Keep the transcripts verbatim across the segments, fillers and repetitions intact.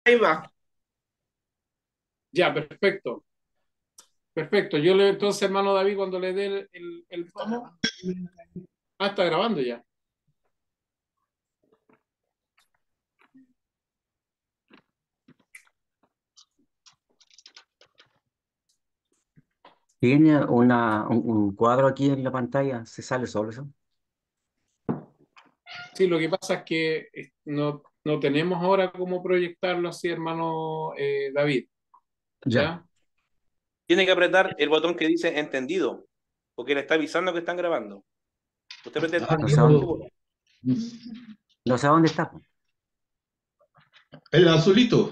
Ahí va. Ya, perfecto. Perfecto. Yo le, entonces, hermano David, cuando le dé el, el, el tomo. Ah, está grabando ya. Tiene una, un, un cuadro aquí en la pantalla, se sale solo eso. Sí, lo que pasa es que eh, no, no tenemos ahora cómo proyectarlo así, hermano eh, David. Ya. ¿Ya? Tiene que apretar el botón que dice entendido, porque le está avisando que están grabando. Usted aprieta el Ah, No sé entendido. dónde, yo, no sé dónde está, po. el azulito.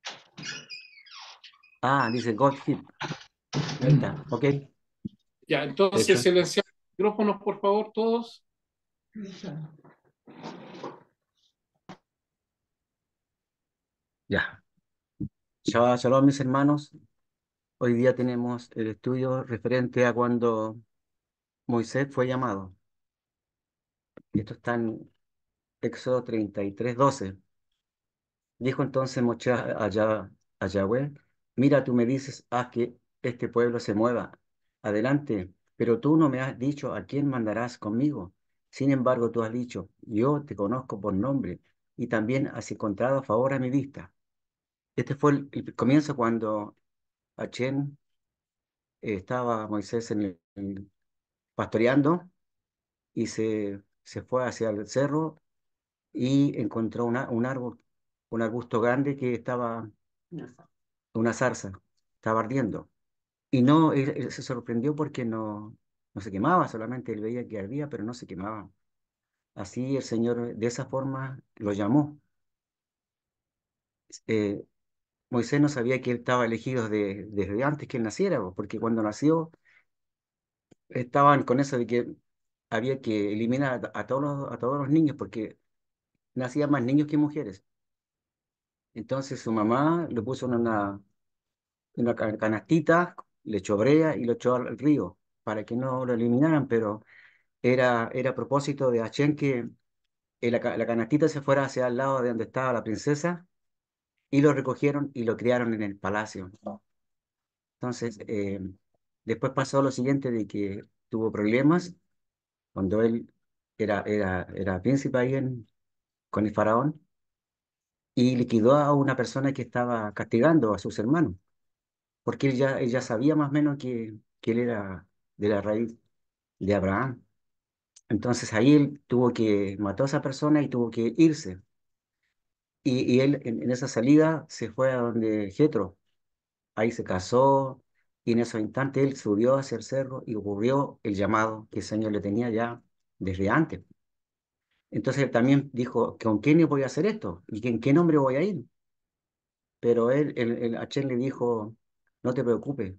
Ah, dice Goldfield. Ahí Mm, está. Ok. Ya, entonces Hecho. silenciamos los micrófonos, por favor, todos. Ya. Shabbat shalom, mis hermanos. Hoy día tenemos el estudio referente a cuando Moisés fue llamado. Esto está en Éxodo treinta y tres doce. Dijo entonces Moisés a, Yah- a Yahweh, mira, tú me dices, haz que este pueblo se mueva adelante, pero tú no me has dicho a quién mandarás conmigo. Sin embargo, tú has dicho, yo te conozco por nombre y también has encontrado favor a mi vista. Este fue el, el comienzo cuando Achén eh, estaba Moisés en el, en- pastoreando y se, se fue hacia el cerro y encontró una, un árbol, un arbusto grande que estaba una zarza, estaba ardiendo. Y no, él, él se sorprendió porque no, no se quemaba, solamente él veía que ardía, pero no se quemaba. Así el Señor de esa forma lo llamó. Eh, Moisés no sabía que él estaba elegido de- desde antes que él naciera, po, porque cuando nació estaban con eso de que había que eliminar a, a todos los, a todos los niños, porque nacían más niños que mujeres. Entonces su mamá le puso en una, una ca- canastita, le echó brea y lo echó al río para que no lo eliminaran, pero era, era a propósito de Achén que eh, la, ca- la canastita se fuera hacia el lado de donde estaba la princesa y lo recogieron y lo criaron en el palacio. Entonces, eh, después pasó lo siguiente de que tuvo problemas cuando él era, era, era príncipe ahí en, con el faraón y liquidó a una persona que estaba castigando a sus hermanos, porque él ya, él ya sabía más o menos que, que él era de la raíz de Abraham. Entonces ahí él tuvo que, mató a esa persona y tuvo que irse. Y, y él en, en esa salida se fue a donde Jetro, ahí se casó y en esos instantes él subió hacia el cerro y ocurrió el llamado que el Señor le tenía ya desde antes. Entonces él también dijo, ¿con quién voy a hacer esto? ¿Y en qué nombre voy a ir? Pero él, el, el Achén le dijo, no te preocupes.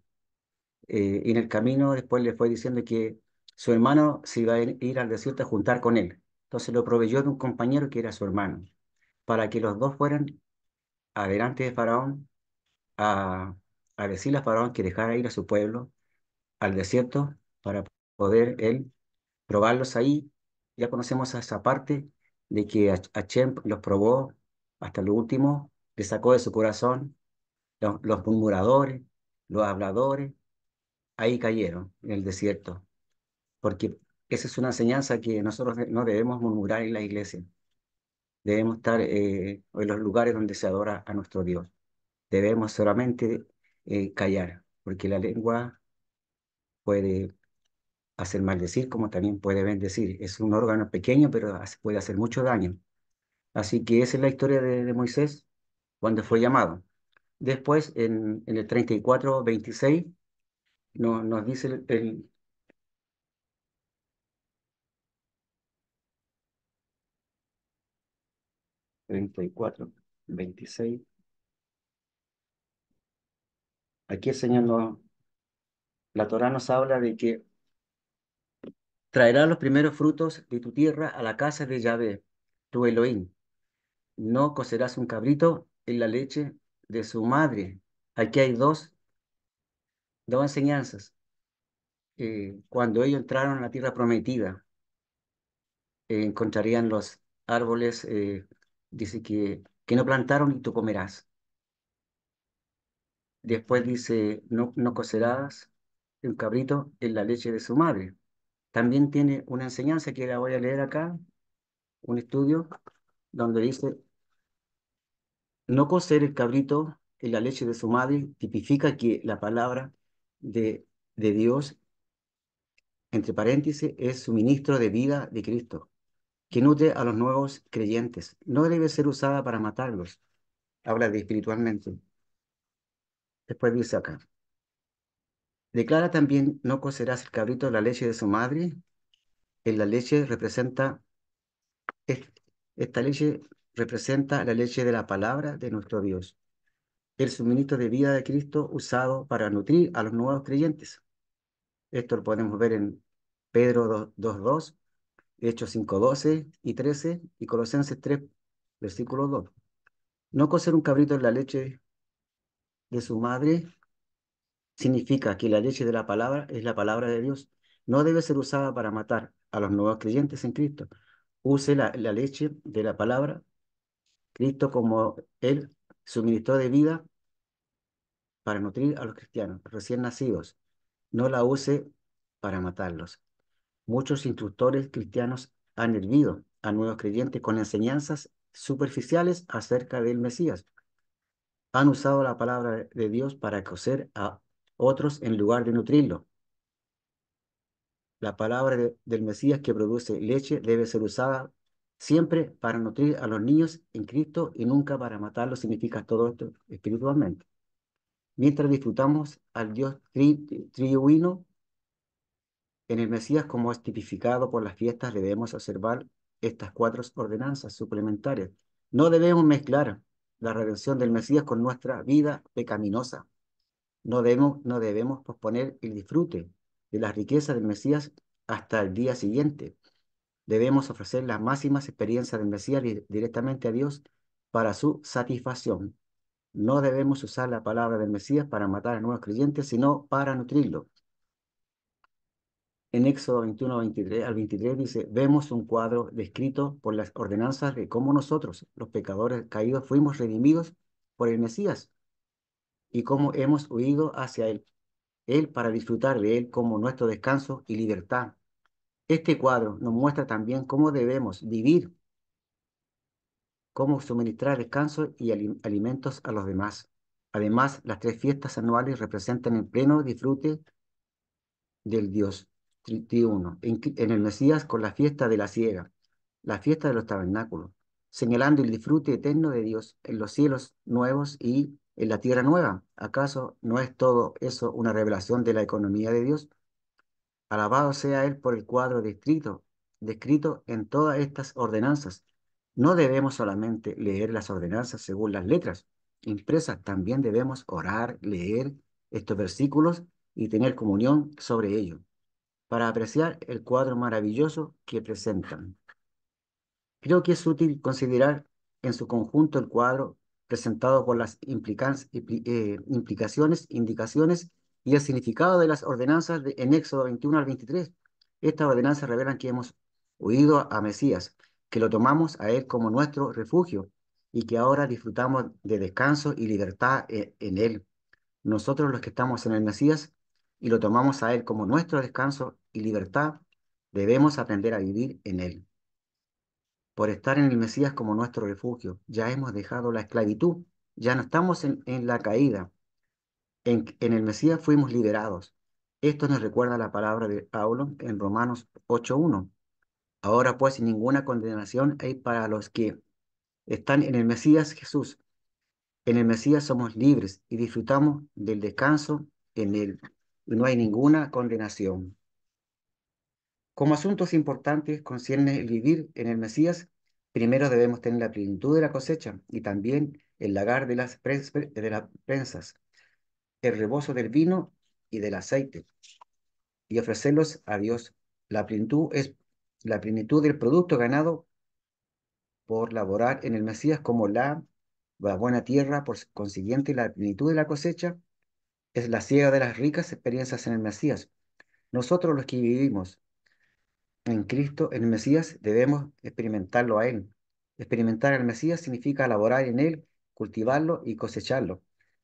Eh, y en el camino después le fue diciendo que su hermano se iba a ir ir al desierto a juntar con él. Entonces lo proveyó de un compañero que era su hermano, para que los dos fueran adelante de Faraón a, a decirle a Faraón que dejara ir a su pueblo al desierto para poder él probarlos ahí. Ya conocemos esa parte de que Ach- Achem los probó hasta lo último, le sacó de su corazón los, los murmuradores, los habladores, ahí cayeron en el desierto, porque esa es una enseñanza que nosotros de- no debemos murmurar en la iglesia, debemos estar eh, en los lugares donde se adora a nuestro Dios, debemos solamente eh, callar, porque la lengua puede hacer maldecir como también puede bendecir. Es un órgano pequeño, pero hace- puede hacer mucho daño. Así que esa es la historia de, de Moisés cuando fue llamado. Después, en, en el treinta y cuatro veintiséis, no, nos dice el, el treinta y cuatro veintiséis, aquí el Señor nos, la Torá nos habla de que traerá los primeros frutos de tu tierra a la casa de Yahvé, tu Elohim. No cocerás un cabrito en la leche de su madre. Aquí hay dos, dos enseñanzas. Eh, cuando ellos entraron a la tierra prometida, eh, encontrarían los árboles, eh, dice que, que no plantaron y tú comerás. Después dice, no, no cocerás un cabrito en la leche de su madre. También tiene una enseñanza que la voy a leer acá, un estudio donde dice, no cocer el cabrito en la leche de su madre tipifica que la palabra de, de Dios, entre paréntesis, es suministro de vida de Cristo, que nutre a los nuevos creyentes. No debe ser usada para matarlos. Habla de espiritualmente. Después dice acá, declara también, no cocerás el cabrito en la leche de su madre. En la leche representa, es- esta leche representa la leche de la palabra de nuestro Dios, el suministro de vida de Cristo usado para nutrir a los nuevos creyentes. Esto lo podemos ver en Pedro dos dos, Hechos cinco doce y trece y Colosenses tres, versículo dos. No cocer un cabrito en la leche de su madre significa que la leche de la palabra es la palabra de Dios. No debe ser usada para matar a los nuevos creyentes en Cristo. Use la, la leche de la palabra, Cristo como Él suministró de vida para nutrir a los cristianos recién nacidos. No la use para matarlos. Muchos instructores cristianos han hervido a nuevos creyentes con enseñanzas superficiales acerca del Mesías. Han usado la palabra de Dios para coser a otros en lugar de nutrirlo. La palabra de- del Mesías que produce leche debe ser usada siempre para nutrir a los niños en Cristo y nunca para matarlos. Significa todo esto espiritualmente. Mientras disfrutamos al Dios tri, triuno, en el Mesías, como es tipificado por las fiestas, debemos observar estas cuatro ordenanzas suplementarias. No debemos mezclar la redención del Mesías con nuestra vida pecaminosa. No debemos, no debemos posponer el disfrute de las riquezas del Mesías hasta el día siguiente. Debemos ofrecer las máximas experiencias del Mesías di- directamente a Dios para su satisfacción. No debemos usar la palabra del Mesías para matar a nuevos creyentes, sino para nutrirlo. En Éxodo veintiuno veintitrés al veintitrés dice, vemos un cuadro descrito por las ordenanzas de cómo nosotros, los pecadores caídos, fuimos redimidos por el Mesías y cómo hemos huido hacia Él, Él para disfrutar de Él como nuestro descanso y libertad. Este cuadro nos muestra también cómo debemos vivir, cómo suministrar descanso y ali- alimentos a los demás. Además, las tres fiestas anuales representan el pleno disfrute del Dios tri- triuno, en, Cri- en el Mesías con la fiesta de la siega, la fiesta de los tabernáculos, señalando el disfrute eterno de Dios en los cielos nuevos y en la tierra nueva. ¿Acaso no es todo eso una revelación de la economía de Dios? Alabado sea Él por el cuadro descrito, descrito en todas estas ordenanzas. No debemos solamente leer las ordenanzas según las letras impresas, también debemos orar, leer estos versículos y tener comunión sobre ellos para apreciar el cuadro maravilloso que presentan. Creo que es útil considerar en su conjunto el cuadro presentado por las implican- impli- eh, implicaciones, indicaciones y el significado de las ordenanzas de, en Éxodo veintiuno al veintitrés. Estas ordenanzas revelan que hemos huido a Mesías, que lo tomamos a Él como nuestro refugio y que ahora disfrutamos de descanso y libertad eh, en Él. Nosotros los que estamos en el Mesías y lo tomamos a Él como nuestro descanso y libertad, debemos aprender a vivir en Él. Por estar en el Mesías como nuestro refugio, ya hemos dejado la esclavitud, ya no estamos en, en la caída. En, en el Mesías fuimos liberados. Esto nos recuerda la palabra de Pablo en Romanos ocho uno. Ahora pues ninguna condenación hay para los que están en el Mesías Jesús. En el Mesías somos libres y disfrutamos del descanso en él. Y no hay ninguna condenación. Como asuntos importantes concierne el vivir en el Mesías, primero debemos tener la plenitud de la cosecha y también el lagar de las, prens- de las prensas, el rebozo del vino y del aceite, y ofrecerlos a Dios. La plenitud es la plenitud del producto ganado por laborar en el Mesías como la, la buena tierra, por consiguiente la plenitud de la cosecha es la siega de las ricas experiencias en el Mesías. Nosotros los que vivimos en Cristo, en el Mesías, debemos experimentarlo a Él. Experimentar al Mesías significa laborar en Él, cultivarlo y cosecharlo.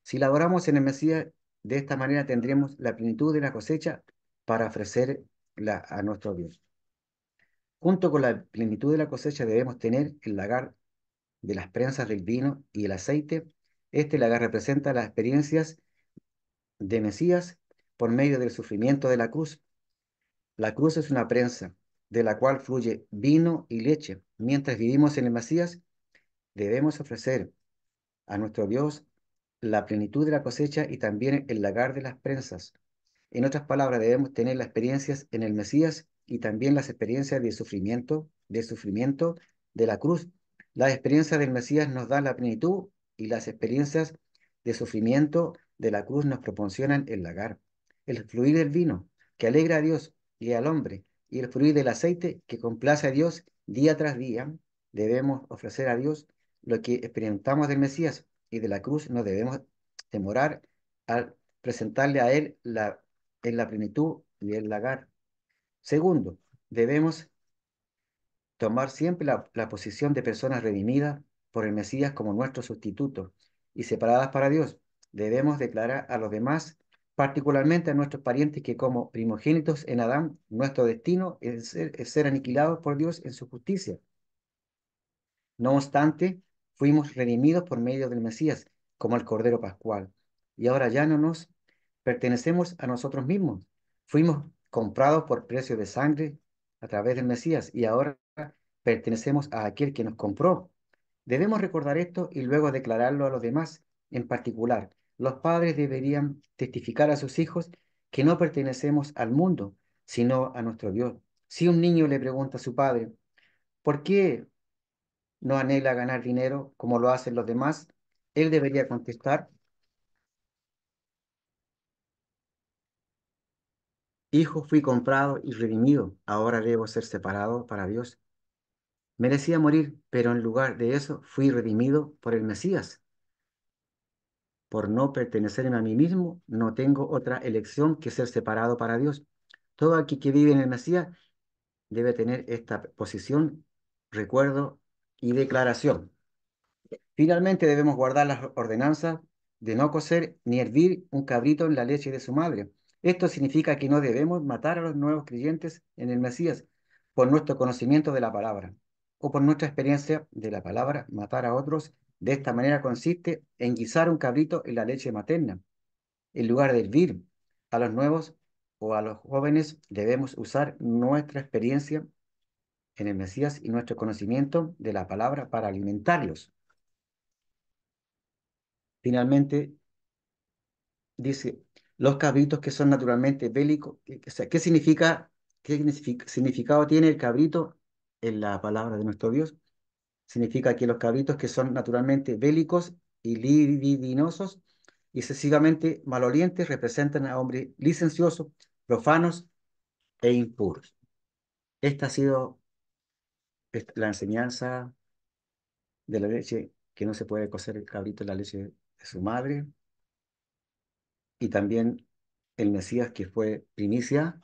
Si laboramos en el Mesías, de esta manera tendremos la plenitud de la cosecha para ofrecer la, a nuestro Dios. Junto con la plenitud de la cosecha debemos tener el lagar de las prensas del vino y el aceite. Este lagar representa las experiencias de Mesías por medio del sufrimiento de la cruz. La cruz es una prensa de la cual fluye vino y leche. Mientras vivimos en el Mesías, debemos ofrecer a nuestro Dios la plenitud de la cosecha y también el lagar de las prensas. En otras palabras, debemos tener las experiencias en el Mesías y también las experiencias de sufrimiento, de sufrimiento de la cruz. Las experiencias del Mesías nos dan la plenitud y las experiencias de sufrimiento de la cruz nos proporcionan el lagar. El fluir del vino, que alegra a Dios y al hombre, y el fluir del aceite, que complace a Dios día tras día, debemos ofrecer a Dios lo que experimentamos del Mesías y de la cruz. No debemos demorar al presentarle a Él la, en la plenitud y el lagar. Segundo, debemos tomar siempre la, la posición de personas redimidas por el Mesías como nuestro sustituto y separadas para Dios. Debemos declarar a los demás, particularmente a nuestros parientes, que como primogénitos en Adán, nuestro destino es ser, es ser aniquilados por Dios en su justicia. No obstante, fuimos redimidos por medio del Mesías, como el Cordero Pascual. Y ahora ya no nos pertenecemos a nosotros mismos. Fuimos comprados por precio de sangre a través del Mesías y ahora pertenecemos a aquel que nos compró. Debemos recordar esto y luego declararlo a los demás. En particular, los padres deberían testificar a sus hijos que no pertenecemos al mundo, sino a nuestro Dios. Si un niño le pregunta a su padre, ¿por qué no anhela ganar dinero como lo hacen los demás? Él debería contestar, hijo, fui comprado y redimido, ahora debo ser separado para Dios. Merecía morir, pero en lugar de eso fui redimido por el Mesías. Por no pertenecerme a mí mismo, no tengo otra elección que ser separado para Dios. Todo aquel que vive en el Mesías debe tener esta posición, recuerdo y declaración. Finalmente debemos guardar las ordenanzas de no cocer ni hervir un cabrito en la leche de su madre. Esto significa que no debemos matar a los nuevos creyentes en el Mesías por nuestro conocimiento de la palabra o por nuestra experiencia de la palabra. Matar a otros de esta manera consiste en guisar un cabrito en la leche materna. En lugar de hervir a los nuevos o a los jóvenes, debemos usar nuestra experiencia en el Mesías y nuestro conocimiento de la palabra para alimentarlos. Finalmente, dice, los cabritos que son naturalmente bélicos, que- o sea, ¿qué significa, qué signific- significado tiene el cabrito en la palabra de nuestro Dios? Significa que los cabritos que son naturalmente bélicos y libidinosos y excesivamente malolientes representan a hombres licenciosos, profanos e impuros. Esta ha sido esta- la enseñanza de la leche, que no se puede cocer el cabrito en la leche de su madre, y también el Mesías que fue primicia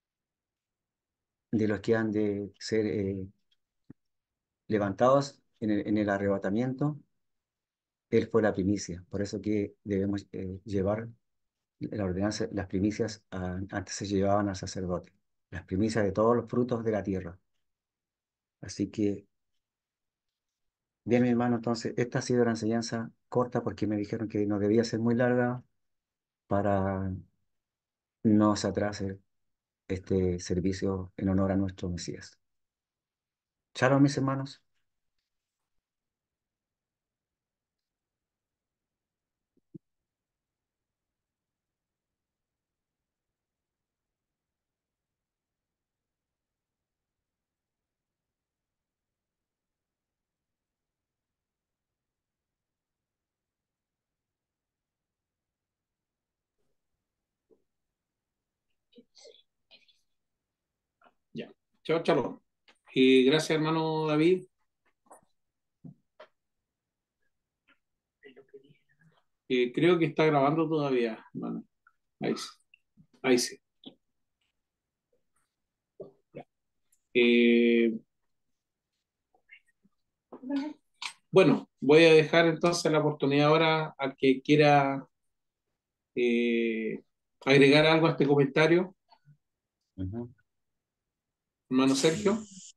de los que han de ser eh, levantados en el, en el arrebatamiento. Él fue la primicia, por eso que debemos eh, llevar la ordenanza, las primicias, a- antes se llevaban al sacerdote, las primicias de todos los frutos de la tierra. Así que, bien, mi hermano, entonces, esta ha sido la enseñanza corta porque me dijeron que no debía ser muy larga para no se atrase este servicio en honor a nuestro Mesías. Shalom, mis hermanos. Ya. Chao, chao. Y gracias, hermano David. Eh, creo que está grabando todavía, hermano. Ahí sí. Ahí sí. Eh, bueno, voy a dejar entonces la oportunidad ahora al que quiera eh, agregar algo a este comentario, Ujú. hermano Sergio?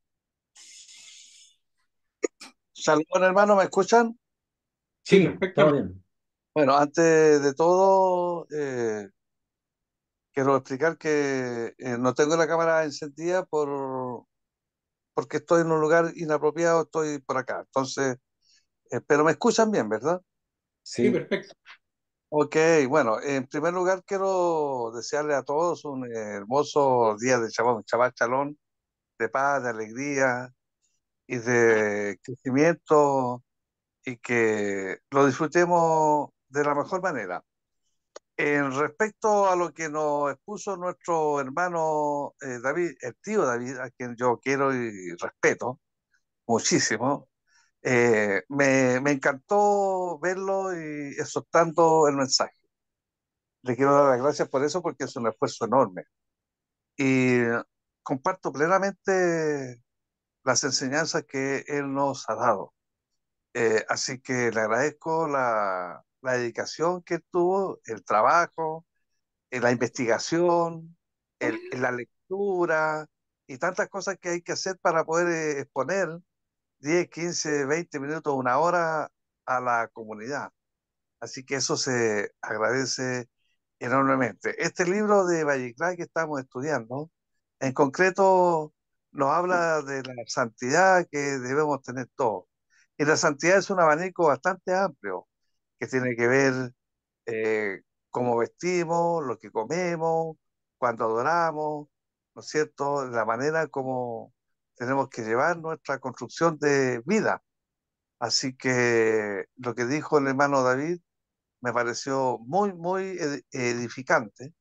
Saludos, hermano, ¿me escuchan? Sí, Sí, todo perfectamente. bien. Bueno, antes de todo, eh, quiero explicar que eh, no tengo la cámara encendida por, porque estoy en un lugar inapropiado, estoy por acá. Entonces, eh, pero me escuchan bien, ¿verdad? Sí, Sí, perfecto. Ok, bueno, en primer lugar quiero desearle a todos un eh, hermoso día de Shabbat, Shabbat Shalom, de paz, de alegría y de crecimiento y que lo disfrutemos de la mejor manera. En respecto a lo que nos expuso nuestro hermano eh, David, el tío David, a quien yo quiero y respeto muchísimo, eh, me, me encantó verlo y exhortando el mensaje. Le quiero dar las gracias por eso porque es un esfuerzo enorme. Y comparto plenamente las enseñanzas que él nos ha dado. Eh, así que le agradezco la, la dedicación que él tuvo, el trabajo, en la investigación, el- en la lectura y tantas cosas que hay que hacer para poder eh, exponer diez quince veinte minutos, una hora a la comunidad. Así que eso se agradece enormemente. Este libro de Valleclay que estamos estudiando, en concreto, nos habla de la santidad que debemos tener todos. Y la santidad es un abanico bastante amplio que tiene que ver eh, cómo vestimos, lo que comemos, cuando adoramos, ¿no es cierto? La manera como tenemos que llevar nuestra construcción de vida. Así que lo que dijo el hermano David me pareció muy, muy ed- edificante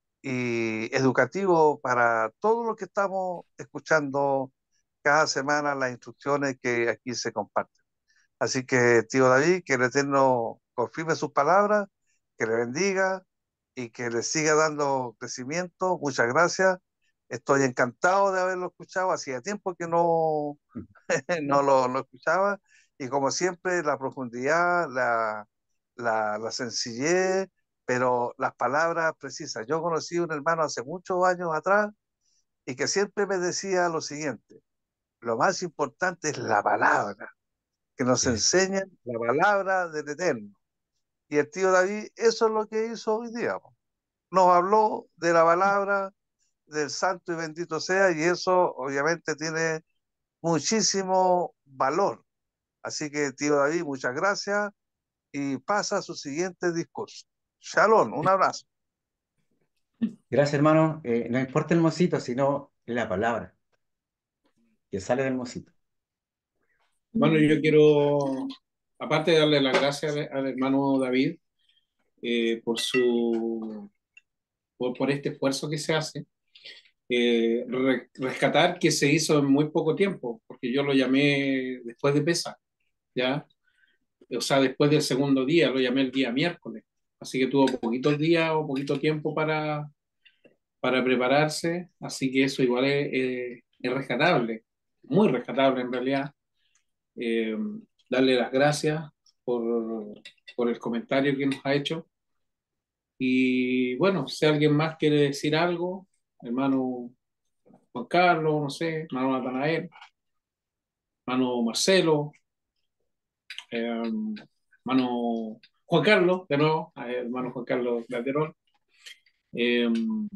y educativo para todos los que estamos escuchando cada semana las instrucciones que aquí se comparten. Así que, tío David, que el Eterno confirme sus palabras, que le bendiga y que le siga dando crecimiento. Muchas gracias. Estoy encantado de haberlo escuchado. Hacía tiempo que no, no lo, lo escuchaba. Y como siempre, la profundidad, la, la, la sencillez, pero las palabras precisas. Yo conocí a un hermano hace muchos años atrás y que siempre me decía lo siguiente: lo más importante es la palabra, que nos sí, enseñen la palabra del Eterno. Y el tío David, eso es lo que hizo hoy día. Po. Nos habló de la palabra del santo y bendito sea, y eso obviamente tiene muchísimo valor. Así que, tío David, muchas gracias y pasa a su siguiente discurso. Shalom, un abrazo. gracias, hermano. Eh, no importa el mocito, sino la palabra que sale del mocito. Bueno, yo quiero, aparte de darle las gracias al, al hermano David eh, por su, por, por este esfuerzo que se hace, eh, re- rescatar que se hizo en muy poco tiempo, porque yo lo llamé después de Pesa, ¿ya? O sea, después del segundo día, lo llamé el día miércoles. Así que tuvo poquitos días o poquito tiempo para, para prepararse, así que eso igual es, es- es rescatable, muy rescatable en realidad. Eh, darle las gracias por, por el comentario que nos ha hecho. Y bueno, si alguien más quiere decir algo, hermano Juan Carlos, no sé, hermano Natanael, hermano Marcelo, eh, hermano Juan Carlos, de nuevo, eh, hermano Juan Carlos Laterón. Eh,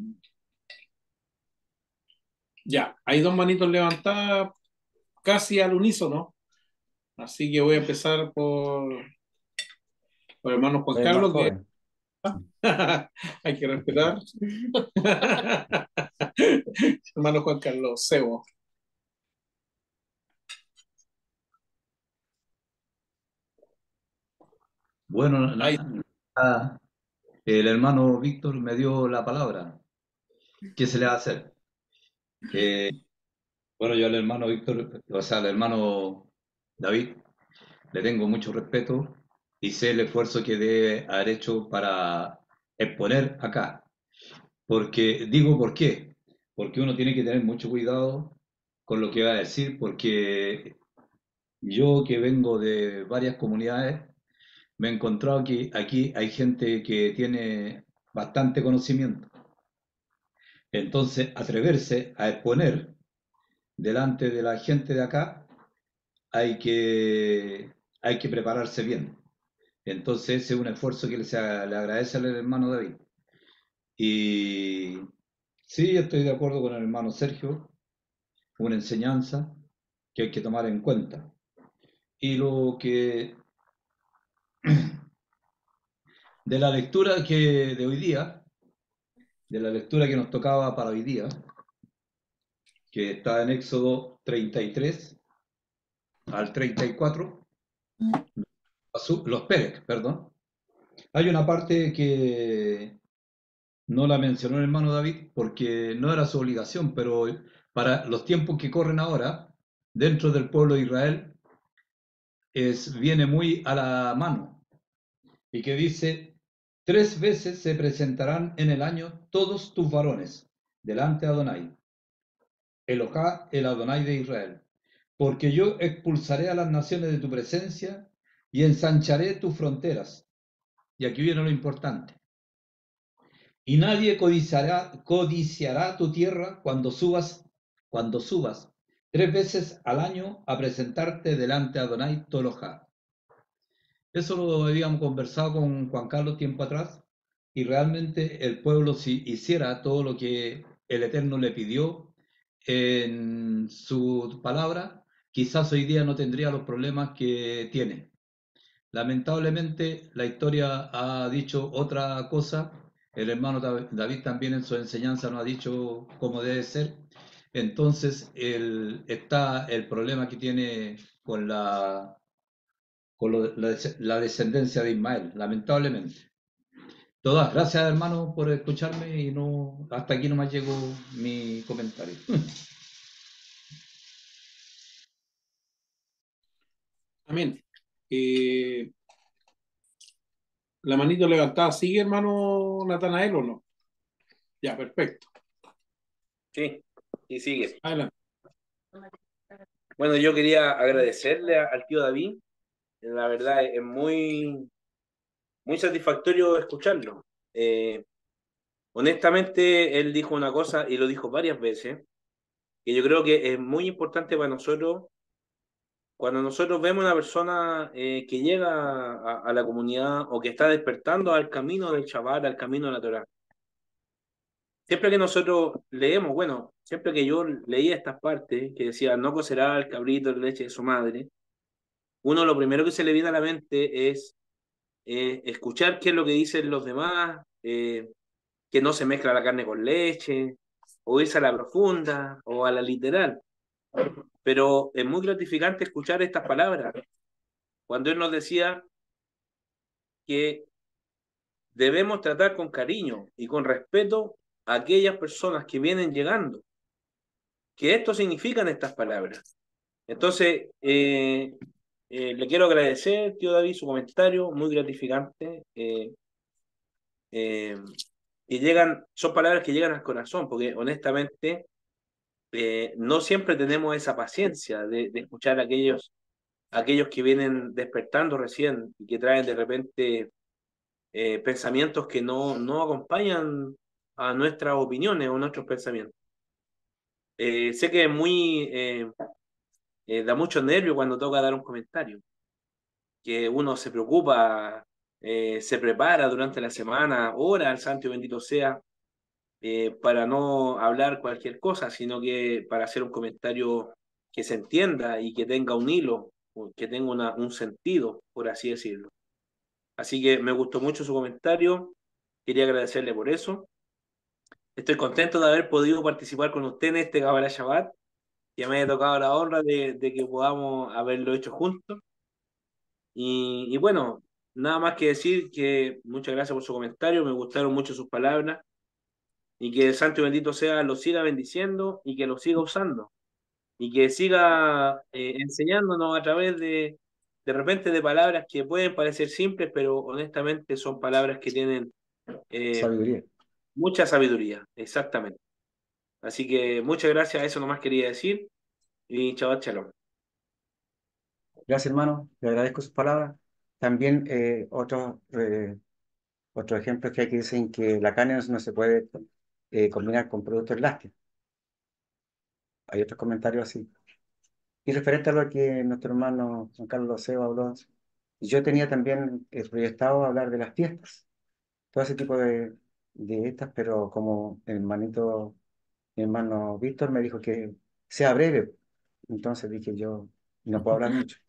ya, hay dos manitos levantadas casi al unísono, así que voy a empezar por, por hermano Juan Soy el más Carlos, que joven. hay que respetar. Hermano Juan Carlos Sebo. Bueno, Ahí. na- na- el hermano Víctor me dio la palabra. ¿Qué se le va a hacer? Eh, bueno, yo al hermano Víctor, o sea, al hermano David, le tengo mucho respeto y sé el esfuerzo que debe haber hecho para exponer acá. Porque digo por qué. Porque uno tiene que tener mucho cuidado con lo que va a decir, porque yo que vengo de varias comunidades, me he encontrado que aquí hay gente que tiene bastante conocimiento. Entonces, atreverse a exponer delante de la gente de acá, hay que, hay que prepararse bien. Entonces, ese es un esfuerzo que le, sea- le agradece al hermano David. Y sí, estoy de acuerdo con el hermano Sergio, una enseñanza que hay que tomar en cuenta. Y lo que de la lectura que de hoy día, de la lectura que nos tocaba para hoy día, que está en Éxodo treinta y tres al treinta y cuatro, los Pérez, perdón. Hay una parte que no la mencionó el hermano David porque no era su obligación, pero para los tiempos que corren ahora, dentro del pueblo de Israel, es, viene muy a la mano y que dice, tres veces se presentarán en el año todos tus varones delante de Adonai, Elohá, el Adonai de Israel, porque yo expulsaré a las naciones de tu presencia y ensancharé tus fronteras. Y aquí viene lo importante. Y nadie codiciará, codiciará tu tierra cuando subas, cuando subas tres veces al año a presentarte delante de Adonai Tolojá. Eso lo habíamos conversado con Juan Carlos tiempo atrás, y realmente el pueblo, si hiciera todo lo que el Eterno le pidió en su palabra, quizás hoy día no tendría los problemas que tiene. Lamentablemente la historia ha dicho otra cosa, el hermano David también en su enseñanza nos ha dicho cómo debe ser, entonces el, está el problema que tiene con la, con lo- la, la descendencia de Ismael, lamentablemente. Todas, gracias hermano por escucharme y no, hasta aquí nomás llegó mi comentario. Amén. Eh, la manito levantada, ¿sigue, hermano Natanael, o no? Ya, perfecto. Sí, y sigue. Adelante. Bueno, yo quería agradecerle a- al tío David. La verdad es muy, muy satisfactorio escucharlo. Eh, honestamente, él dijo una cosa y lo dijo varias veces, que yo creo que es muy importante para nosotros cuando nosotros vemos una persona eh, que llega a, a la comunidad o que está despertando al camino del Shabbat, al camino de la Torá. Siempre que nosotros leemos, bueno, siempre que yo leía estas partes que decía no cocerá el cabrito la leche de su madre, uno lo primero que se le viene a la mente es eh, escuchar qué es lo que dicen los demás, eh, que no se mezcla la carne con leche, o irse a la profunda o a la literal. Pero es muy gratificante escuchar estas palabras. Cuando él nos decía que debemos tratar con cariño y con respeto a aquellas personas que vienen llegando, que esto significan estas palabras. Entonces, eh, eh, le quiero agradecer, tío David, su comentario, muy gratificante. Eh, eh, y llegan, son palabras que llegan al corazón, porque honestamente eh, no siempre tenemos esa paciencia de, de escuchar a aquellos, a aquellos que vienen despertando recién y que traen de repente eh, pensamientos que no, no acompañan a nuestras opiniones o nuestros pensamientos. Eh, sé que es muy, eh, eh, da mucho nervio cuando toca dar un comentario, que uno se preocupa, eh, se prepara durante la semana, ora al santo y bendito sea, eh, para no hablar cualquier cosa, sino que para hacer un comentario que se entienda y que tenga un hilo, o que tenga una, un sentido, por así decirlo. Así que me gustó mucho su comentario, quería agradecerle por eso. Estoy contento de haber podido participar con usted en este Kabbalah Shabbat, que me haya tocado la honra de, de que podamos haberlo hecho juntos. Y, y bueno, nada más que decir que muchas gracias por su comentario, me gustaron mucho sus palabras y que el Santo y Bendito sea lo siga bendiciendo y que lo siga usando y que siga eh, enseñándonos a través de, de repente de palabras que pueden parecer simples, pero honestamente son palabras que tienen eh, Sabiduría. mucha sabiduría, exactamente. Así que muchas gracias, eso nomás quería decir y chao, shalom. Gracias, hermano. Le agradezco sus palabras. También eh, otros eh, Otro ejemplo es que hay que dicen que la carne no se puede eh, combinar con productos lácteos. Hay otros comentarios así. Y referente a lo que nuestro hermano Juan Carlos Seba habló, yo tenía también eh, proyectado hablar de las fiestas, todo ese tipo de, de estas, pero como el hermanito, mi hermano Víctor me dijo que sea breve, entonces dije yo, no puedo hablar mucho.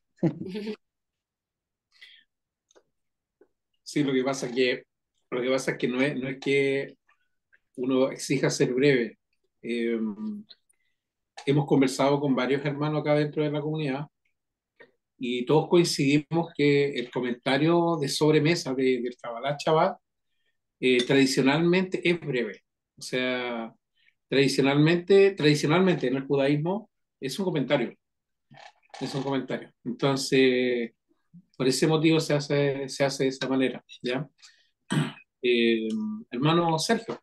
Sí, lo que pasa es que, lo que pasa es que no es, no es que uno exija ser breve. Eh, hemos conversado con varios hermanos acá dentro de la comunidad y todos coincidimos que el comentario de sobremesa de, del Kabbalah Shabbat eh, tradicionalmente es breve. O sea, tradicionalmente, tradicionalmente en el judaísmo es un comentario, es un comentario. Entonces, por ese motivo se hace, se hace de esa manera, ¿ya? Eh, hermano Sergio.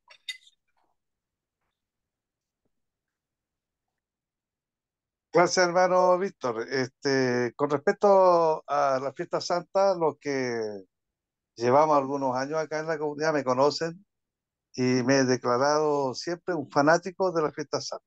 Gracias, hermano Víctor. Este, con respecto a la fiesta santa, los que llevamos algunos años acá en la comunidad me conocen y me he declarado siempre un fanático de la fiesta santa.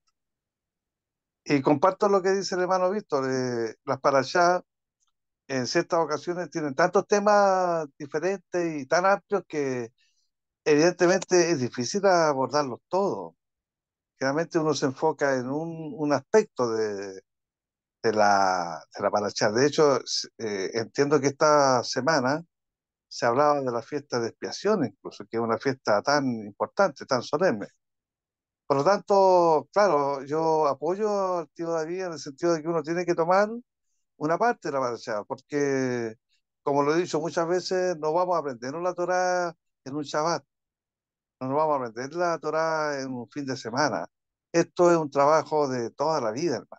Y comparto lo que dice el hermano Víctor. Eh, las parashá en ciertas ocasiones tienen tantos temas diferentes y tan amplios que evidentemente es difícil abordarlos todos. Generalmente uno se enfoca en un, un aspecto de, de la, de la parashá. De hecho, s- eh, entiendo que esta semana se hablaba de la fiesta de expiación, incluso, que es una fiesta tan importante, tan solemne. Por lo tanto, claro, yo apoyo al tío David en el sentido de que uno tiene que tomar una parte de la parashá, porque, como lo he dicho muchas veces, no vamos a aprender la Torá en un Shabbat, no nos vamos a aprender la Torá en un fin de semana. Esto es un trabajo de toda la vida, hermano.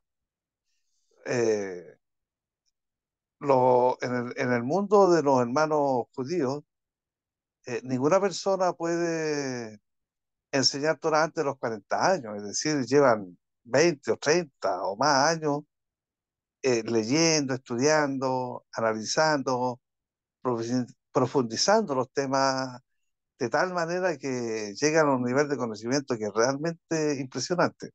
Eh, lo- en el, en el mundo de los hermanos judíos, eh, ninguna persona puede enseñar Torah antes de los cuarenta años, es decir, llevan veinte o treinta o más años eh, leyendo, estudiando, analizando, profi- profundizando los temas de tal manera que llegan a un nivel de conocimiento que es realmente impresionante.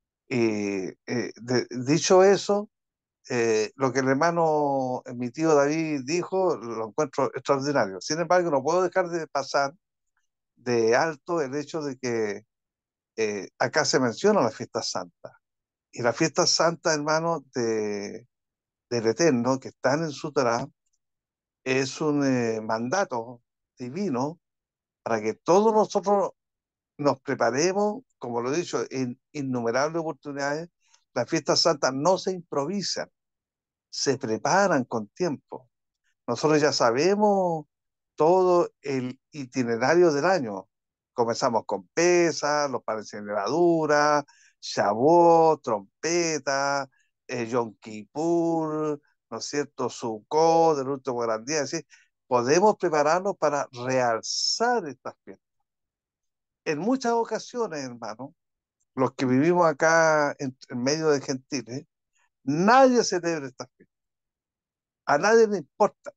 Y eh, de- dicho eso, eh, lo que el hermano, eh, mi tío David dijo, lo encuentro extraordinario. Sin embargo, no puedo dejar de pasar de alto el hecho de que eh, acá se menciona la fiesta santa. Y la fiesta santa, hermano, de, del Eterno, que están en su Torah, es un eh, mandato divino para que todos nosotros nos preparemos, como lo he dicho en innumerables oportunidades. Las fiestas santas no se improvisan, se preparan con tiempo. Nosotros ya sabemos todo el itinerario del año. Comenzamos con Pesa, los panes sin levadura, Shavuot, trompeta, eh, Yom Kippur, ¿no es cierto? Sukkot, del último gran día. Es decir, podemos prepararnos para realzar estas fiestas. En muchas ocasiones, hermano, los que vivimos acá en, en medio de gentiles, nadie celebra estas fiestas. A nadie le importa.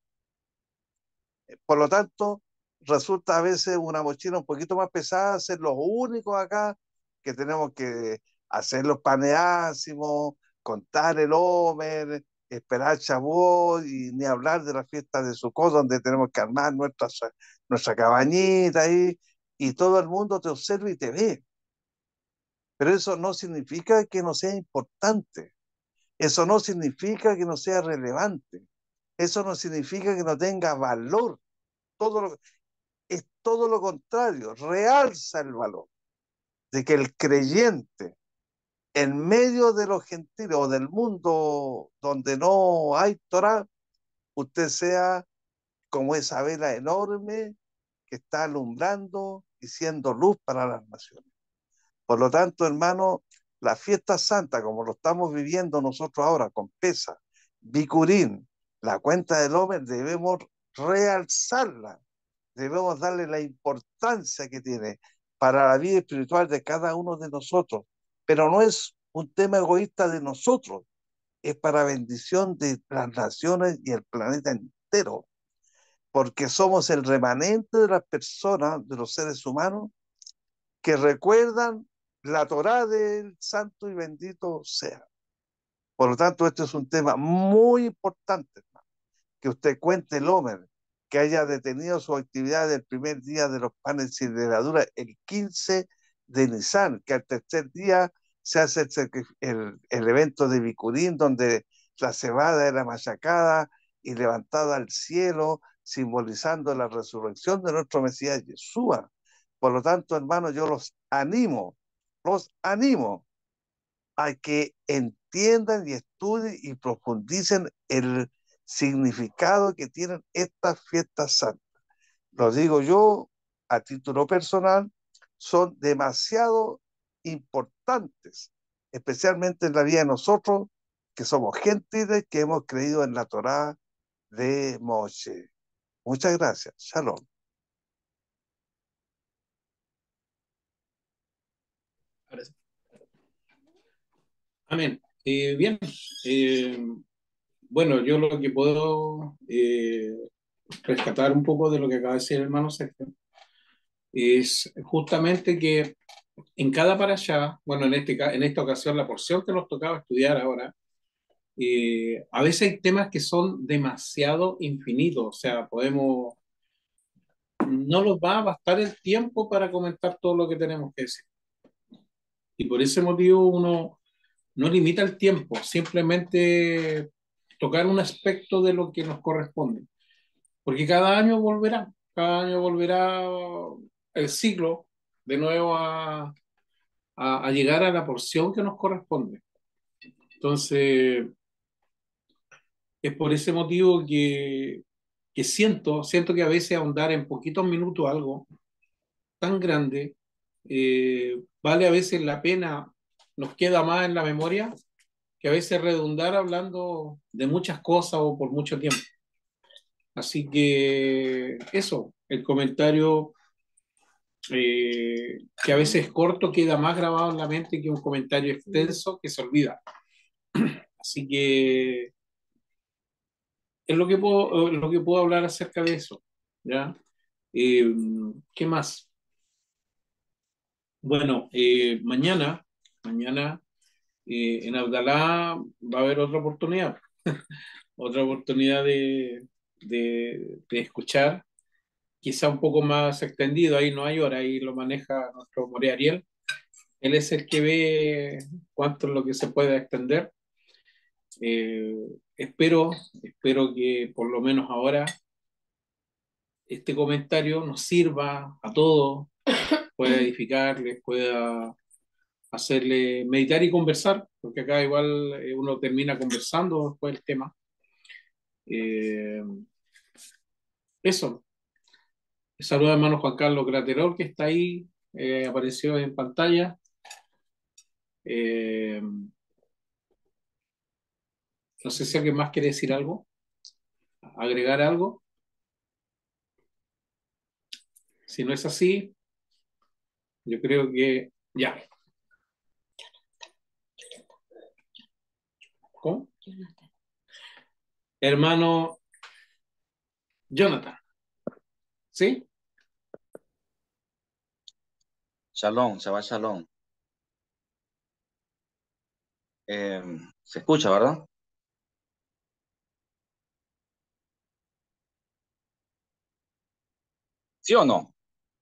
Por lo tanto, resulta a veces una mochila un poquito más pesada ser los únicos acá que tenemos que hacer los paneácimos, contar el Omer, esperar Shavuot y ni hablar de la fiesta de Sukkot donde tenemos que armar nuestra, nuestra cabañita ahí y todo el mundo te observa y te ve. Pero eso no significa que no sea importante. Eso no significa que no sea relevante. Eso no significa que no tenga valor. Todo lo, es todo lo contrario, realza el valor de que el creyente en medio de los gentiles o del mundo donde no hay Torah, usted sea como esa vela enorme que está alumbrando y siendo luz para las naciones. Por lo tanto, hermano, la fiesta santa, como lo estamos viviendo nosotros ahora con Pesa, Bicurín, la cuenta del hombre, debemos realzarla, debemos darle la importancia que tiene para la vida espiritual de cada uno de nosotros. Pero no es un tema egoísta de nosotros, es para bendición de las naciones y el planeta entero. porque somos el remanente de las personas, de los seres humanos, que recuerdan la Torá del santo y bendito sea. Por lo tanto, este es un tema muy importante, hermano, que usted cuente el Homer, que haya detenido su actividad del primer día de los panes sin levadura, el quince de Nisan, que al tercer día se hace el, el, el evento de Bicurín, donde la cebada era machacada y levantada al cielo, simbolizando la resurrección de nuestro Mesías Yeshua. Por lo tanto, hermanos, yo los animo, los animo a que entiendan y estudien y profundicen el significado que tienen estas fiestas santas. Lo digo yo a título personal, son demasiado importantes, especialmente en la vida de nosotros, que somos gentiles, que hemos creído en la Torá de Moshe. Muchas gracias. Shalom. Amén. Eh, bien, eh, bueno, yo lo que puedo eh, rescatar un poco de lo que acaba de decir el hermano Sergio es justamente que en cada parashá, bueno, en, este, en esta ocasión la porción que nos tocaba estudiar ahora, eh, a veces hay temas que son demasiado infinitos, o sea, podemos, no nos va a bastar el tiempo para comentar todo lo que tenemos que decir. Y por ese motivo uno no limita el tiempo, simplemente tocar un aspecto de lo que nos corresponde, porque cada año volverá, cada año volverá el ciclo de nuevo a, a, a llegar a la porción que nos corresponde. Entonces, es por ese motivo que, que siento, siento que a veces ahondar en poquitos minutos algo tan grande, eh, vale a veces la pena, nos queda más en la memoria que a veces redundar hablando de muchas cosas o por mucho tiempo. Así que eso, el comentario eh, que a veces es corto queda más grabado en la mente que un comentario extenso que se olvida. Así que es lo que puedo, lo que puedo hablar acerca de eso. ¿Ya? Eh, ¿Qué más? Bueno, eh, mañana, mañana eh, en Abdalá va a haber otra oportunidad, otra oportunidad de, de, de escuchar, quizá un poco más extendido, ahí no hay hora, ahí lo maneja nuestro More Ariel, él es el que ve cuánto es lo que se puede extender. Eh, espero, espero que por lo menos ahora este comentario nos sirva a todos, pueda edificarles, pueda hacerle meditar y conversar, porque acá igual eh, uno termina conversando después del tema. Eh, eso. Saluda hermano Juan Carlos Graterol, que está ahí, eh, apareció en pantalla. Eh, no sé si alguien más quiere decir algo, agregar algo. Si no es así, yo creo que ya. ¿Cómo? Hermano Jonathan, ¿sí? Shalom, Shabbat Shalom. Eh, ¿se escucha, verdad? ¿Sí o no?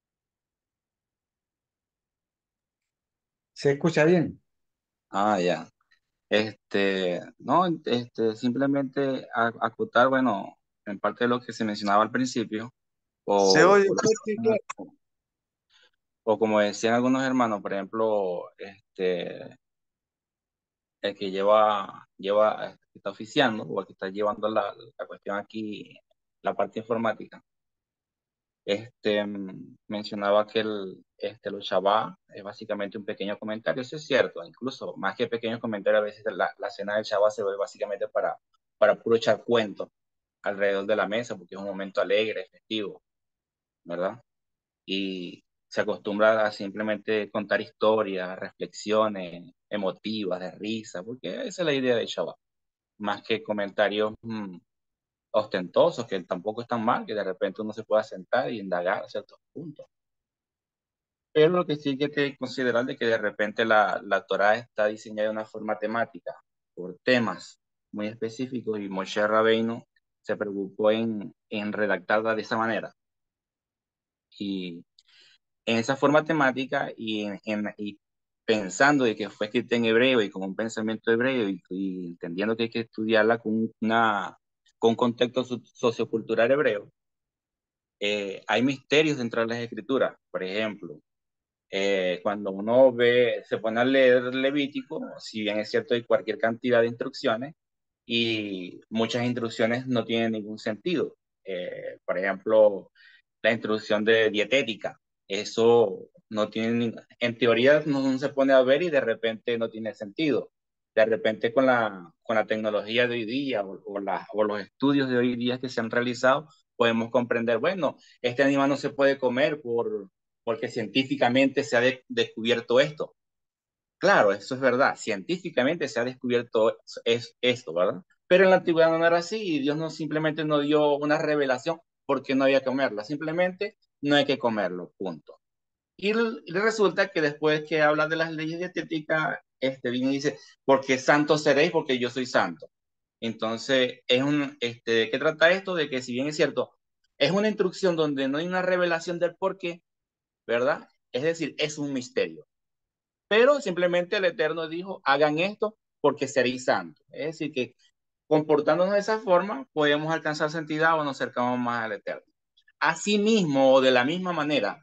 ¿Se escucha bien? Ah, ya. Este, no, este, simplemente a- acotar, bueno, en parte de lo que se mencionaba al principio, Se o, oye o, fuerte y claro. o como decían algunos hermanos, por ejemplo, este, el que lleva, lleva, que está oficiando, o el que está llevando la, la cuestión aquí, la parte informática. Este, mm, mencionaba que el, este, los Shabbat es básicamente un pequeño comentario, eso es cierto, incluso más que pequeños comentarios, a veces la, la cena del Shabbat se ve básicamente para, para puro echar cuentos alrededor de la mesa, porque es un momento alegre, festivo, ¿verdad? Y se acostumbra a simplemente contar historias, reflexiones emotivas, de risa, porque esa es la idea del Shabbat, más que comentarios mm, ostentosos, que tampoco están mal, que de repente uno se pueda sentar y indagar a ciertos puntos. Pero lo que sí hay que considerar de que de repente la, la Torá está diseñada de una forma temática, por temas muy específicos, y Moshe Rabbeinu se preocupó en, en redactarla de esa manera. Y en esa forma temática y, en, en, y pensando de que fue escrita en hebreo y con un pensamiento hebreo y, y entendiendo que hay que estudiarla con, una, con un contexto sociocultural hebreo, eh, hay misterios dentro de las escrituras. Por ejemplo, eh, cuando uno ve, se pone a leer Levítico, si bien es cierto hay cualquier cantidad de instrucciones y muchas instrucciones no tienen ningún sentido. Eh, por ejemplo, la introducción de dietética. Eso no tiene, en teoría no se pone a ver y de repente no tiene sentido. De repente con la, con la tecnología de hoy día o, o, la, o los estudios de hoy día que se han realizado, podemos comprender, bueno, este animal no se puede comer por, porque científicamente se ha de, descubierto esto. Claro, eso es verdad, científicamente se ha descubierto es, esto, ¿verdad? Pero en la antigüedad no era así y Dios no simplemente nos dio una revelación porque no había que comerla, simplemente no hay que comerlo, punto. Y, y resulta que después que habla de las leyes dietéticas, este viene y dice, porque santos seréis porque yo soy santo. Entonces, es un, este, ¿de qué trata esto? De que si bien es cierto, es una instrucción donde no hay una revelación del por qué, ¿verdad? Es decir, es un misterio. Pero simplemente el Eterno dijo, hagan esto porque seréis santos. Es decir, que comportándonos de esa forma, podemos alcanzar santidad o nos acercamos más al Eterno. Asimismo, o de la misma manera,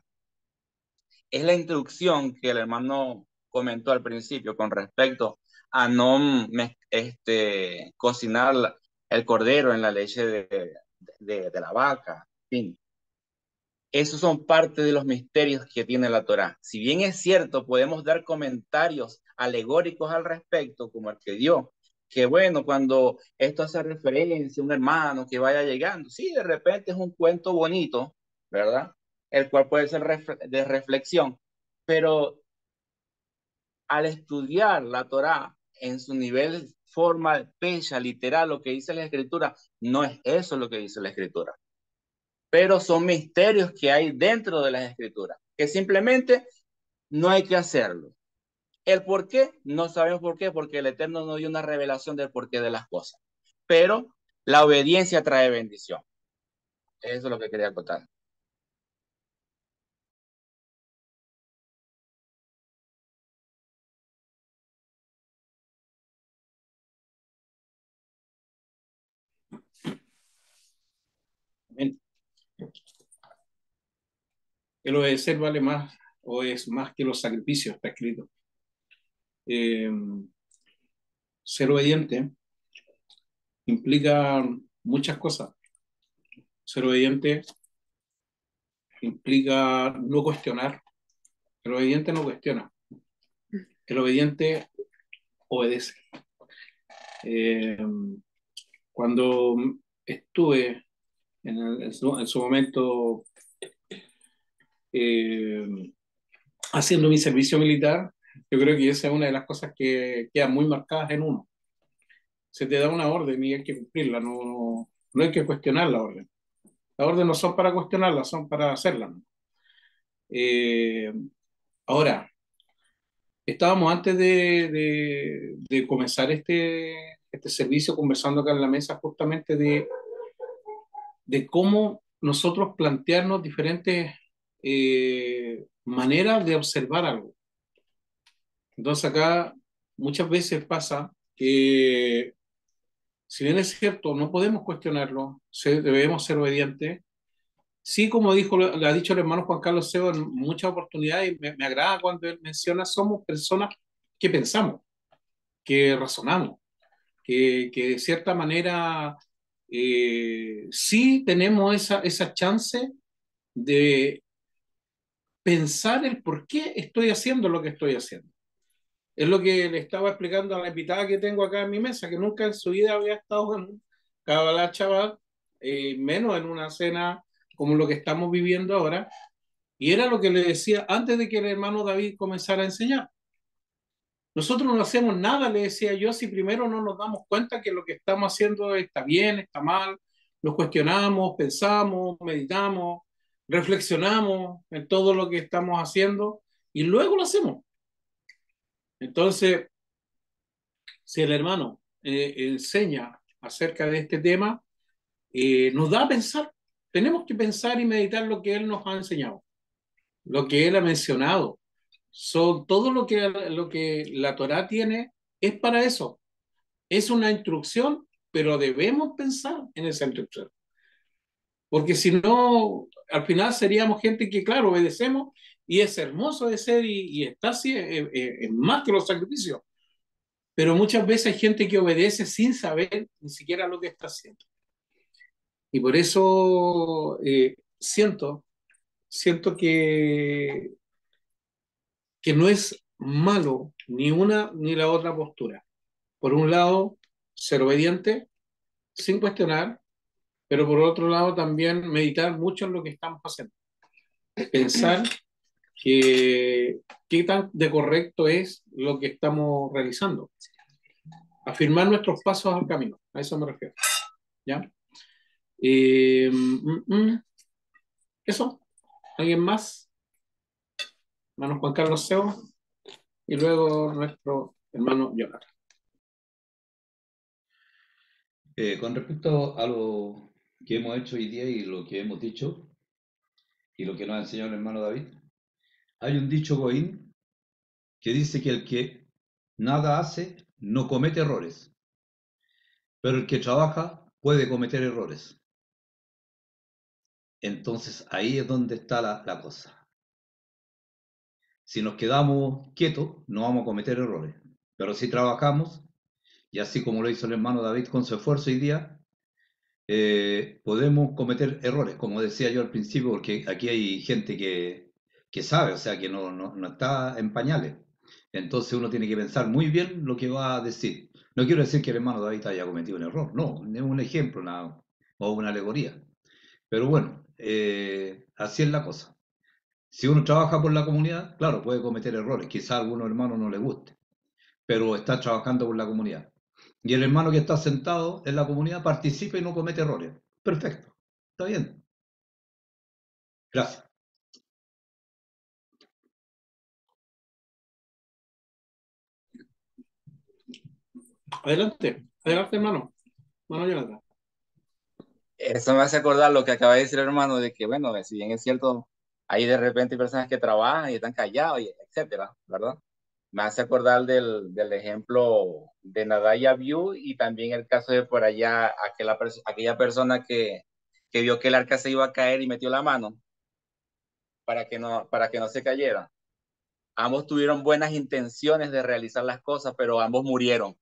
es la instrucción que el hermano comentó al principio con respecto a no este, cocinar el cordero en la leche de, de, de la vaca. En fin, esos son parte de los misterios que tiene la Torá. Si bien es cierto, podemos dar comentarios alegóricos al respecto, como el que dio, que bueno, cuando esto hace referencia a un hermano que vaya llegando, sí, de repente es un cuento bonito, ¿verdad? El cual puede ser de reflexión, pero al estudiar la Torá en su nivel forma, pecha, literal, lo que dice la Escritura, no es eso lo que dice la Escritura, pero son misterios que hay dentro de las escrituras, que simplemente no hay que hacerlo. El por qué, no sabemos por qué, porque el Eterno no dio una revelación del porqué de las cosas. Pero la obediencia trae bendición. Eso es lo que quería contar. Amén. El obedecer vale más o es más que los sacrificios, está escrito. Eh, ser obediente implica muchas cosas. Ser obediente implica no cuestionar. El obediente no cuestiona. El obediente obedece. Eh, cuando estuve en, el, en, su, en, su, momento eh, haciendo mi servicio militar, yo creo que esa es una de las cosas que quedan muy marcadas en uno. Se te da una orden y hay que cumplirla, no, no, no hay que cuestionar la orden. Las órdenes no son para cuestionarlas, son para hacerlas. Eh, ahora, estábamos antes de, de, de comenzar este, este servicio conversando acá en la mesa justamente de, de cómo nosotros plantearnos diferentes eh, maneras de observar algo. Entonces acá muchas veces pasa que, si bien es cierto, no podemos cuestionarlo, debemos ser obedientes. Sí, como dijo, le ha dicho el hermano Juan Carlos Seo en muchas oportunidades, y me, me agrada cuando él menciona, somos personas que pensamos, que razonamos, que, que de cierta manera eh, sí tenemos esa, esa chance de pensar el por qué estoy haciendo lo que estoy haciendo. Es lo que le estaba explicando a la invitada que tengo acá en mi mesa, que nunca en su vida había estado en un Kabbalah Shabbat, eh, menos en una cena como lo que estamos viviendo ahora. Y era lo que le decía antes de que el hermano David comenzara a enseñar. Nosotros no hacemos nada, le decía yo, si primero no nos damos cuenta que lo que estamos haciendo está bien, está mal, nos cuestionamos, pensamos, meditamos, reflexionamos en todo lo que estamos haciendo y luego lo hacemos. Entonces, si el hermano eh, enseña acerca de este tema, eh, nos da a pensar. Tenemos que pensar y meditar lo que él nos ha enseñado, lo que él ha mencionado. Son, todo lo que, lo que la Torá tiene es para eso. Es una instrucción, pero debemos pensar en esa instrucción. Porque si no, al final seríamos gente que, claro, obedecemos y es hermoso obedecer y, y está así, es, es más que los sacrificios. Pero muchas veces hay gente que obedece sin saber ni siquiera lo que está haciendo. Y por eso eh, siento, siento que, que no es malo ni una ni la otra postura. Por un lado, ser obediente sin cuestionar, pero por otro lado también meditar mucho en lo que estamos haciendo. Pensar que qué tan de correcto es lo que estamos realizando. Afirmar nuestros pasos al camino, a eso me refiero. ¿Ya? Eh, mm, mm, eso. ¿Alguien más? Hermano Juan Carlos Seo y luego nuestro hermano Jonathan. Eh, con respecto a lo que hemos hecho hoy día y lo que hemos dicho y lo que nos ha enseñado el hermano David, hay un dicho goín que dice que el que nada hace no comete errores, pero el que trabaja puede cometer errores. Entonces ahí es donde está la, la cosa. Si nos quedamos quietos, no vamos a cometer errores, pero si trabajamos, y así como lo hizo el hermano David con su esfuerzo hoy día, eh, podemos cometer errores, como decía yo al principio, porque aquí hay gente que, que sabe, o sea, que no, no, no está en pañales. Entonces uno tiene que pensar muy bien lo que va a decir. No quiero decir que el hermano David haya cometido un error, no, es un ejemplo nada, o una alegoría. Pero bueno, eh, así es la cosa. Si uno trabaja por la comunidad, claro, puede cometer errores, quizá a algunos hermanos no les guste, pero está trabajando por la comunidad. Y el hermano que está sentado en la comunidad participa y no comete errores. Perfecto, está bien. Gracias. Adelante, adelante, hermano. Hermano Jonathan. Eso me hace acordar lo que acaba de decir el hermano, de que, bueno, si bien es cierto, hay de repente personas que trabajan y están callados, y etcétera, ¿verdad? Me hace acordar del, del ejemplo de Nadaya View y también el caso de por allá, aquella, aquella persona que, que vio que el arca se iba a caer y metió la mano para que no, para que no se cayera. Ambos tuvieron buenas intenciones de realizar las cosas, pero ambos murieron.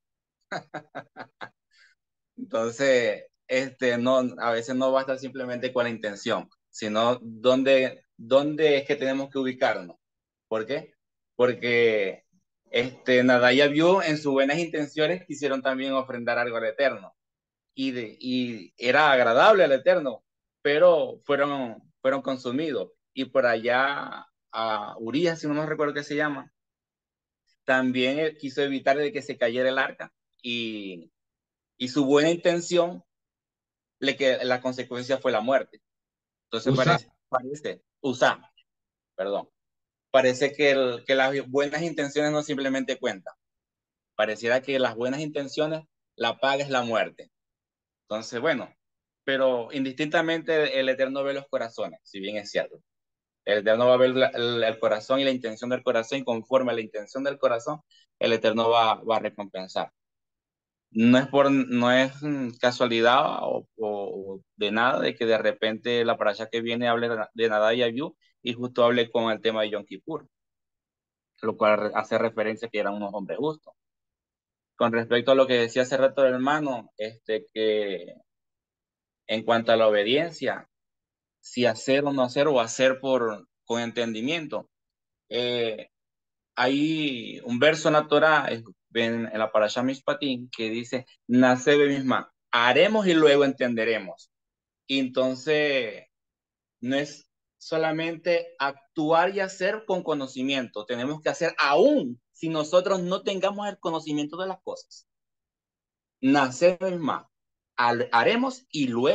Entonces, este, no, a veces no basta simplemente con la intención, sino dónde, dónde es que tenemos que ubicarnos. ¿Por qué? Porque este, Nadaya vio en sus buenas intenciones quisieron también ofrendar algo al Eterno y, de, y era agradable al Eterno, pero fueron, fueron consumidos. Y por allá a Urias, si no me recuerdo qué se llama, también quiso evitar de que se cayera el arca y, y su buena intención, le que la consecuencia fue la muerte. Entonces Usa, parece, parece, usa, perdón, parece que, el, que las buenas intenciones no simplemente cuentan. Pareciera que las buenas intenciones, la paga es la muerte. Entonces, bueno, pero indistintamente el Eterno ve los corazones, si bien es cierto. El Eterno va a ver la, el, el corazón y la intención del corazón, y conforme a la intención del corazón, el Eterno va, va a recompensar. No es, por, no es casualidad o, o de nada de que de repente la parasha que viene hable de Nadab y Abiú y justo hable con el tema de Yom Kippur, lo cual hace referencia a que eran unos hombres justos. Con respecto a lo que decía hace rato el hermano, este, que en cuanto a la obediencia, si hacer o no hacer o hacer por, con entendimiento, eh, hay un verso en la Torah, en, en la Parashá Mishpatim, que dice, nace de misma, haremos y luego entenderemos. Y entonces, no es solamente actuar y hacer con conocimiento, tenemos que hacer aún si nosotros no tengamos el conocimiento de las cosas. Nacer de misma, haremos y luego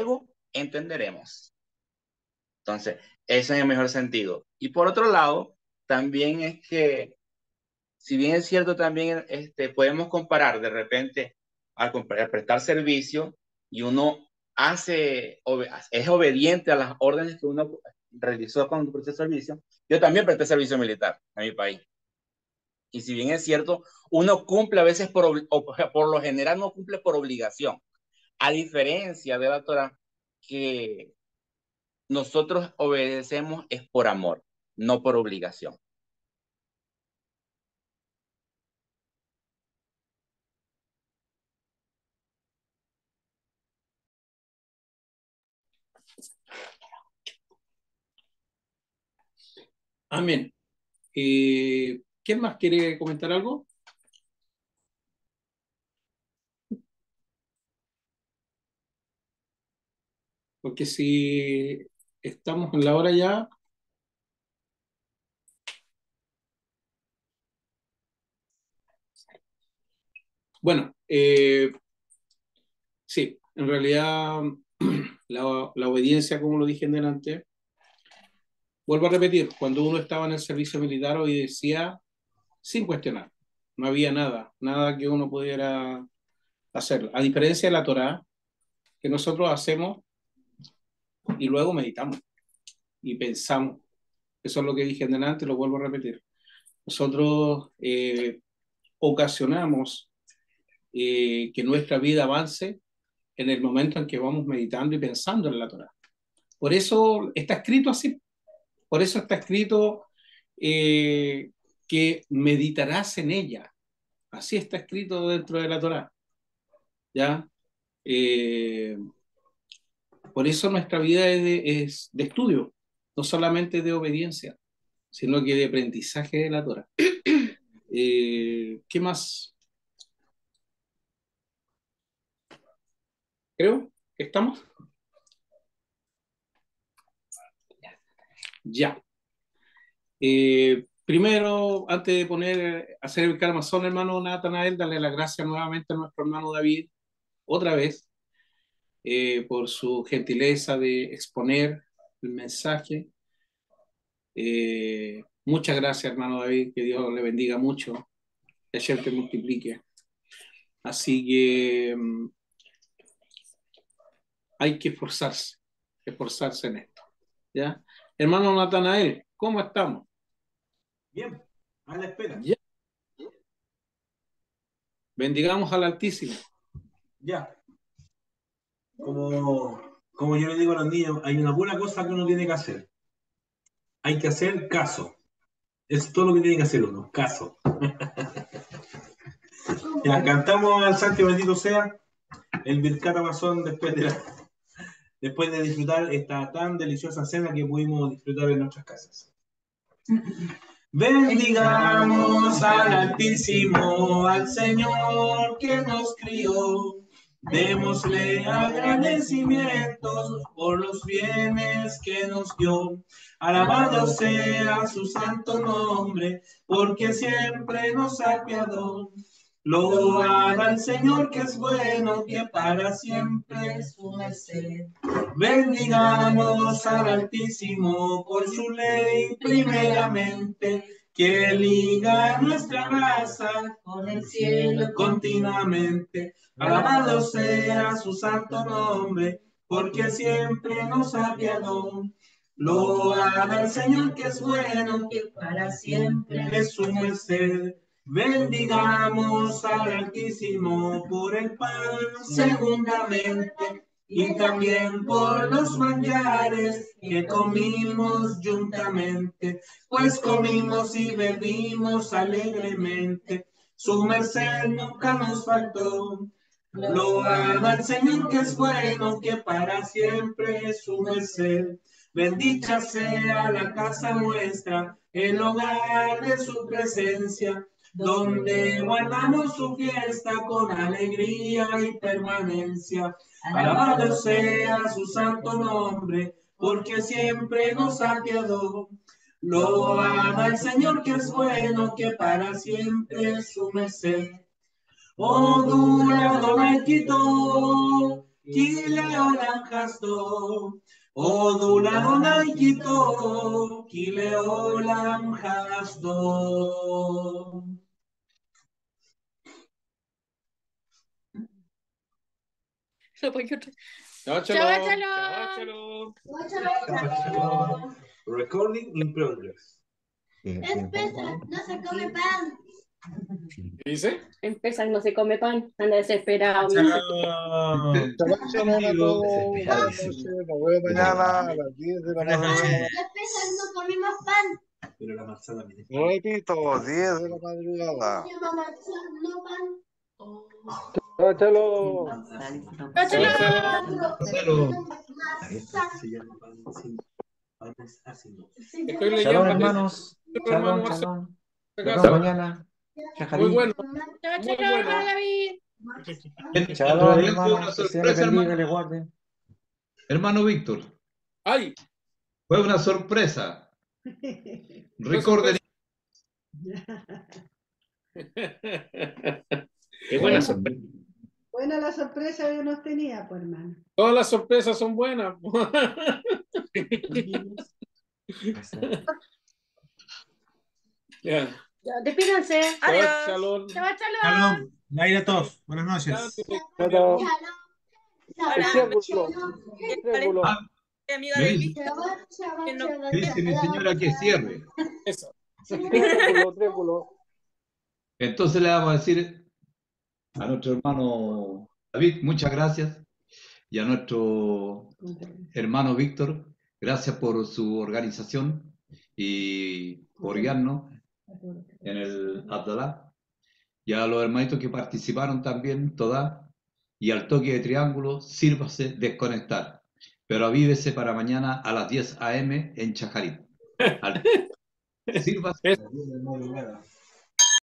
entenderemos. Entonces, eso en el mejor sentido. Y por otro lado, también es que, si bien es cierto, también este, podemos comparar de repente al, al prestar servicio y uno hace, es obediente a las órdenes que uno realizó cuando prestó servicio. Yo también presté servicio militar en mi país. Y si bien es cierto, uno cumple a veces por, o por lo general no cumple por obligación. A diferencia de la Torá, que nosotros obedecemos es por amor, no por obligación. Amén. Eh, ¿Quién más quiere comentar algo? Porque si estamos en la hora ya, bueno, eh, sí, en realidad la, la obediencia, como lo dije en delante, vuelvo a repetir, cuando uno estaba en el servicio militar obedecía sin cuestionar, no había nada, nada que uno pudiera hacer, a diferencia de la Torá, que nosotros hacemos y luego meditamos y pensamos. Eso es lo que dije en delante, lo vuelvo a repetir. Nosotros eh, ocasionamos eh, que nuestra vida avance en el momento en que vamos meditando y pensando en la Torá. Por eso está escrito así. Por eso está escrito eh, que meditarás en ella. Así está escrito dentro de la Torá. ¿Ya? Eh, por eso nuestra vida es de, es de estudio, no solamente de obediencia, sino que de aprendizaje de la Torá. Eh, ¿Qué más? Creo que estamos. Ya. Eh, primero, antes de poner, hacer el calmazón, hermano Natanael, darle las gracias nuevamente a nuestro hermano David, otra vez, eh, por su gentileza de exponer el mensaje. Eh, muchas gracias, hermano David, que Dios le bendiga mucho, que ayer te multiplique. Así que um, hay que esforzarse, esforzarse en esto. ¿Ya? Hermano Natanael, ¿cómo estamos? Bien, a la espera. Ya. Bendigamos al Altísimo. Ya. Como, como yo le digo a los niños, hay una buena cosa que uno tiene que hacer. Hay que hacer caso. Es todo lo que tiene que hacer uno, caso. Ya, cantamos al Santo y Bendito sea el Birkat Hamazon después de, la, después de disfrutar esta tan deliciosa cena que pudimos disfrutar en nuestras casas. Bendigamos al Altísimo, al Señor que nos crió. Démosle agradecimientos por los bienes que nos dio. Alabado sea su santo nombre, porque siempre nos apiadó. Load al Señor que es bueno, que para siempre es su merced. Bendigamos al Altísimo por su ley primeramente, que liga nuestra raza con el cielo continuamente. Alabado sea su santo nombre, porque siempre nos apiadó. Load al Señor que es bueno, que para siempre es su merced. Bendigamos al Altísimo por el pan segundamente, y también por los manjares que comimos juntamente, pues comimos y bebimos alegremente, su merced nunca nos faltó. Loada al Señor que es bueno, que para siempre es su merced. Bendita sea la casa nuestra, el hogar de su presencia, donde guardamos su fiesta con alegría y permanencia. Alabado sea su santo nombre, porque siempre nos apiadó. Loada al Señor que es bueno, que para siempre es su merced. Oh, dura Adonai Quito, Kileolan hasto, Odula naikito, Kileolan hasto. No, porque otro- Chao, Chao, Chalón. Chalón. Recording in progress. Eh, Es eh, pesa, no se come pan. ¿Qué dice? Empieza, no se come pan. Anda desesperado. Chao. Shabbat shalom a todos. Buenas noches. Nos vemos mañana a las diez de la madrugada. Es pesa, no comemos pan. Pero la manzana me Repito, diez de la madrugada. Mi mamá, no pan. Chao, Chalo. Chao, Chao, Chalón. Chalón. se llama pan sin panes ácidos. Estoy leyendo. Shalom, hermanos. Hermano Shalom, Marcelo. shalom. Nos Acá. vemos mañana. Muy Shaharit. bueno. Chao, Muy Chalón, bueno. David. En, en Shalom, realidad fue una hermanos. Que Dios les sorpresa, bendiga y hermano, les guarde. hermano Víctor. Ay, Fue una sorpresa. una Recuerden, Qué buena sorpresa. Buena la sorpresa que nos tenía, pues, hermano. todas las sorpresas son buenas. Ya. Ya, despídanse. Shabbat shalom. Chao, Chalón. Shalom. Laira Tov. Buenas noches. Chao, chao. El Hola, triángulo. El triángulo. Ah, mi amiga me David. dice, me dice mi señora que cierre. Eso. Triángulo, triángulo. Entonces le vamos a decir a nuestro hermano David, muchas gracias. Y a nuestro hermano Víctor, gracias por su organización y por guiarnos en el Abdalá. Y a los hermanitos que participaron también, todas. Y al toque de triángulo, sírvase desconectar. Pero avívese para mañana a las diez a m en Chajarí. Al- Sírvase. Es-